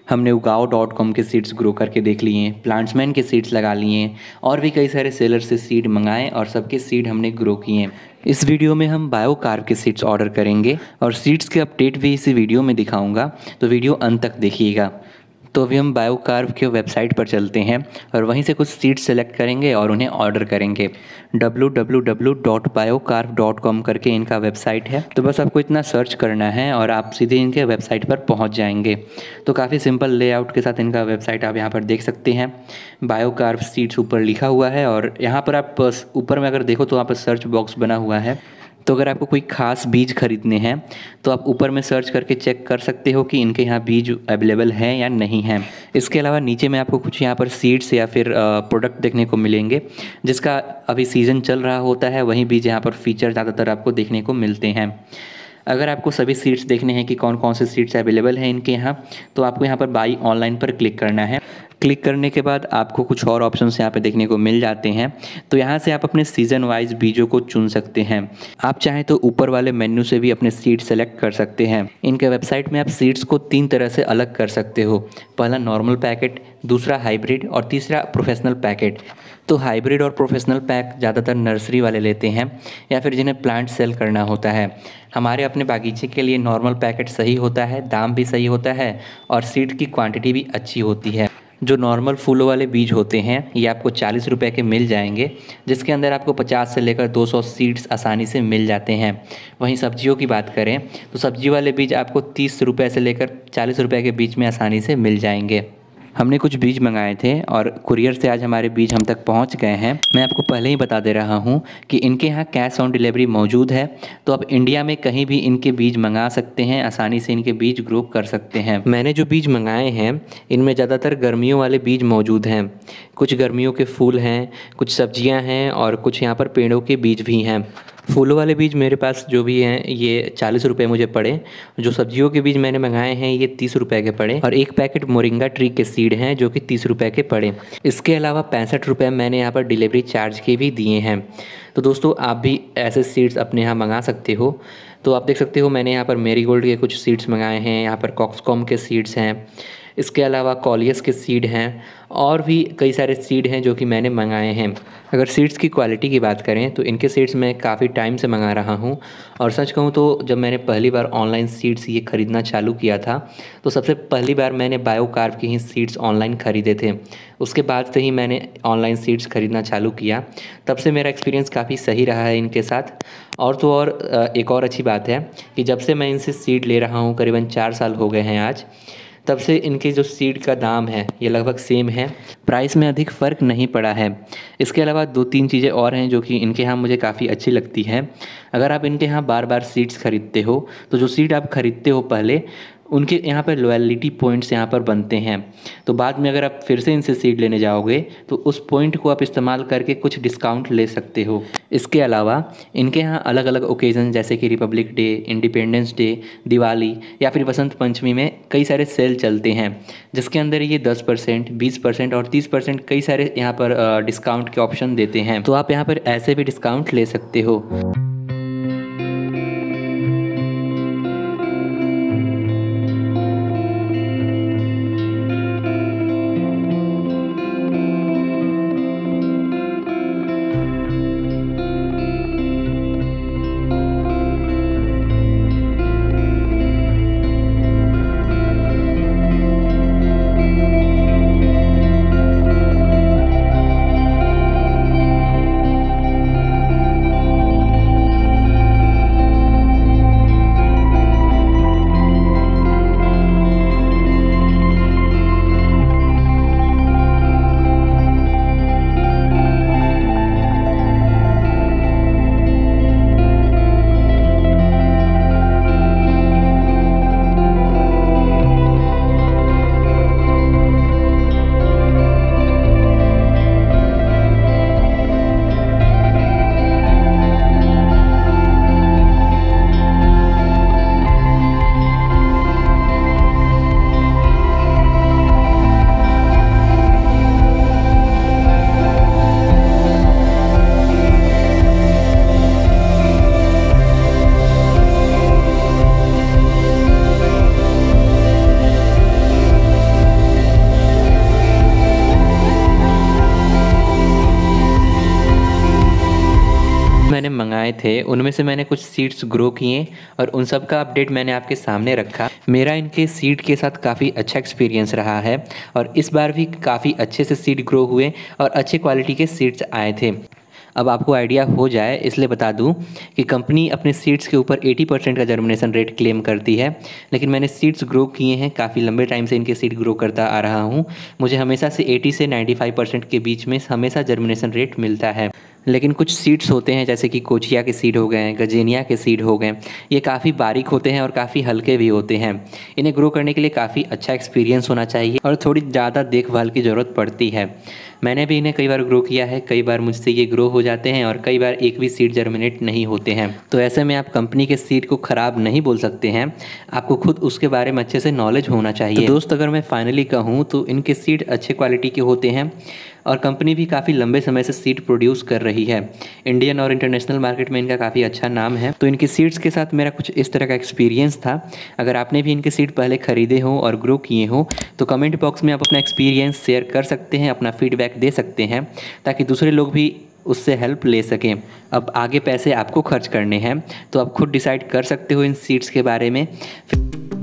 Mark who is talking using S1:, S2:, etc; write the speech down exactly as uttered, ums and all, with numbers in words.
S1: हमने Ugaoo dot com के seeds grow करके देख लिए हैं, प्लांट्समैन के सीड्स लगा लिए हैं और भी कई सारे सेलर से सीड मंगाए और सबके सीड हमने ग्रो किए हैं। इस वीडियो में हम बायोकार्व के सीड्स ऑर्डर करेंगे और सीड्स के अपडेट भी इसी वीडियो में दिखाऊंगा, तो वीडियो अंत तक देखिएगा। तो अभी हम बायोकार्व के वेबसाइट पर चलते हैं और वहीं से कुछ सीड्स सेलेक्ट करेंगे और उन्हें ऑर्डर करेंगे। W W W dot Biocarve dot com करके इनका वेबसाइट है, तो बस आपको इतना सर्च करना है और आप सीधे इनके वेबसाइट पर पहुंच जाएंगे। तो काफ़ी सिंपल लेआउट के साथ इनका वेबसाइट आप यहाँ पर देख सकते हैं। बायोकार्व सीड्स ऊपर लिखा हुआ है और यहाँ पर आप ऊपर में अगर देखो तो वहाँ पर सर्च बॉक्स बना हुआ है। तो अगर आपको कोई ख़ास बीज खरीदने हैं तो आप ऊपर में सर्च करके चेक कर सकते हो कि इनके यहाँ बीज अवेलेबल हैं या नहीं हैं। इसके अलावा नीचे में आपको कुछ यहाँ पर सीड्स या फिर प्रोडक्ट देखने को मिलेंगे जिसका अभी सीज़न चल रहा होता है, वहीं बीज यहाँ पर फीचर ज़्यादातर आपको देखने को मिलते हैं। अगर आपको सभी सीड्स देखने हैं कि कौन कौन से सीड्स अवेलेबल हैं इनके यहाँ, तो आपको यहाँ पर बाई ऑनलाइन पर क्लिक करना है। क्लिक करने के बाद आपको कुछ और ऑप्शंस यहाँ पे देखने को मिल जाते हैं। तो यहाँ से आप अपने सीज़न वाइज बीजों को चुन सकते हैं। आप चाहें तो ऊपर वाले मेन्यू से भी अपने सीड्स सेलेक्ट कर सकते हैं। इनके वेबसाइट में आप सीड्स को तीन तरह से अलग कर सकते हो। पहला नॉर्मल पैकेट, दूसरा हाइब्रिड और तीसरा प्रोफेशनल पैकेट। तो हाइब्रिड और प्रोफेशनल पैक ज़्यादातर नर्सरी वाले लेते हैं या फिर जिन्हें प्लांट सेल करना होता है। हमारे अपने बागीचे के लिए नॉर्मल पैकेट सही होता है, दाम भी सही होता है और सीड की क्वांटिटी भी अच्छी होती है। जो नॉर्मल फूलों वाले बीज होते हैं ये आपको चालीस रुपए के मिल जाएंगे, जिसके अंदर आपको पचास से लेकर दो सौ सीड्स आसानी से मिल जाते हैं। वहीं सब्जियों की बात करें तो सब्जी वाले बीज आपको तीस रुपए से लेकर चालीस रुपए के बीच में आसानी से मिल जाएंगे। हमने कुछ बीज मंगाए थे और कुरियर से आज हमारे बीज हम तक पहुंच गए हैं। मैं आपको पहले ही बता दे रहा हूं कि इनके यहाँ कैश ऑन डिलीवरी मौजूद है, तो आप इंडिया में कहीं भी इनके बीज मंगा सकते हैं, आसानी से इनके बीज ग्रो कर सकते हैं। मैंने जो बीज मंगाए हैं इनमें ज़्यादातर गर्मियों वाले बीज मौजूद हैं। कुछ गर्मियों के फूल हैं, कुछ सब्जियाँ हैं और कुछ यहाँ पर पेड़ों के बीज भी हैं। फूलों वाले बीज मेरे पास जो भी हैं ये चालीस रुपये मुझे पड़े। जो सब्जियों के बीज मैंने मंगाए हैं ये तीस रुपये के पड़े और एक पैकेट मोरिंगा ट्री के सीड हैं जो कि तीस रुपये के पड़े। इसके अलावा पैंसठ रुपये मैंने यहाँ पर डिलीवरी चार्ज के भी दिए हैं। तो दोस्तों आप भी ऐसे सीड्स अपने यहाँ मंगा सकते हो। तो आप देख सकते हो मैंने यहाँ पर मेरीगोल्ड के कुछ सीड्स मंगाए हैं, यहाँ पर कॉक्सकॉम के सीड्स हैं, इसके अलावा कॉलियस के सीड हैं और भी कई सारे सीड हैं जो कि मैंने मंगाए हैं। अगर सीड्स की क्वालिटी की बात करें तो इनके सीड्स मैं काफ़ी टाइम से मंगा रहा हूं और सच कहूं तो जब मैंने पहली बार ऑनलाइन सीड्स ये ख़रीदना चालू किया था तो सबसे पहली बार मैंने बायोकार्व के ही सीड्स ऑनलाइन ख़रीदे थे। उसके बाद से ही मैंने ऑनलाइन सीड्स ख़रीदना चालू किया, तब से मेरा एक्सपीरियंस काफ़ी सही रहा है इनके साथ। और तो और एक और अच्छी बात है कि जब से मैं इनसे सीड ले रहा हूँ, करीबन चार साल हो गए हैं आज, तब से इनके जो सीड का दाम है ये लगभग सेम है, प्राइस में अधिक फ़र्क नहीं पड़ा है। इसके अलावा दो तीन चीज़ें और हैं जो कि इनके यहाँ मुझे काफ़ी अच्छी लगती है। अगर आप इनके यहाँ बार बार सीड्स खरीदते हो तो जो सीड आप खरीदते हो पहले उनके यहाँ पर लॉयल्टी पॉइंट्स यहाँ पर बनते हैं, तो बाद में अगर आप फिर से इनसे सीड लेने जाओगे तो उस पॉइंट को आप इस्तेमाल करके कुछ डिस्काउंट ले सकते हो। इसके अलावा इनके यहाँ अलग अलग ओकेज़न जैसे कि republic day, independence day, Diwali या फिर वसंत पंचमी में कई सारे सेल चलते हैं, जिसके अंदर ये दस परसेंट, बीस परसेंट और तीस परसेंट कई सारे यहाँ पर डिस्काउंट के ऑप्शन देते हैं। तो आप यहाँ पर ऐसे भी डिस्काउंट ले सकते हो। मैंने मंगाए थे उनमें से मैंने कुछ सीड्स ग्रो किए और उन सब का अपडेट मैंने आपके सामने रखा। मेरा इनके सीड के साथ काफ़ी अच्छा एक्सपीरियंस रहा है और इस बार भी काफ़ी अच्छे से सीड ग्रो हुए और अच्छे क्वालिटी के सीड्स आए थे। अब आपको आइडिया हो जाए इसलिए बता दूं कि कंपनी अपने सीड्स के ऊपर अस्सी परसेंट का जर्मिनेशन रेट क्लेम करती है, लेकिन मैंने सीड्स ग्रो किए हैं, काफ़ी लंबे टाइम से इनके सीड ग्रो करता आ रहा हूं। मुझे हमेशा से अस्सी से पचानवे परसेंट के बीच में हमेशा जर्मिनेशन रेट मिलता है। लेकिन कुछ सीड्स होते हैं जैसे कि कोचिया के सीड हो गए, गजेनिया के सीड हो गए, ये काफ़ी बारीक होते हैं और काफ़ी हल्के भी होते हैं। इन्हें ग्रो करने के लिए काफ़ी अच्छा एक्सपीरियंस होना चाहिए और थोड़ी ज़्यादा देखभाल की ज़रूरत पड़ती है। मैंने भी इन्हें कई बार ग्रो किया है, कई बार मुझसे ये ग्रो हो जाते हैं और कई बार एक भी सीड जर्मिनेट नहीं होते हैं। तो ऐसे में आप कंपनी के सीड को ख़राब नहीं बोल सकते हैं, आपको खुद उसके बारे में अच्छे से नॉलेज होना चाहिए। तो दोस्त, अगर मैं फाइनली कहूँ तो इनके सीड अच्छे क्वालिटी के होते हैं और कंपनी भी काफ़ी लंबे समय से सीड प्रोड्यूस कर रही है। इंडियन और इंटरनेशनल मार्केट में इनका काफ़ी अच्छा नाम है। तो इनके सीड्स के साथ मेरा कुछ इस तरह का एक्सपीरियंस था। अगर आपने भी इनके सीड पहले ख़रीदे हो और ग्रो किए हो तो कमेंट बॉक्स में आप अपना एक्सपीरियंस शेयर कर सकते हैं, अपना फीडबैक दे सकते हैं ताकि दूसरे लोग भी उससे हेल्प ले सकें। अब आगे पैसे आपको खर्च करने हैं तो आप खुद डिसाइड कर सकते हो इन सीड्स के बारे में।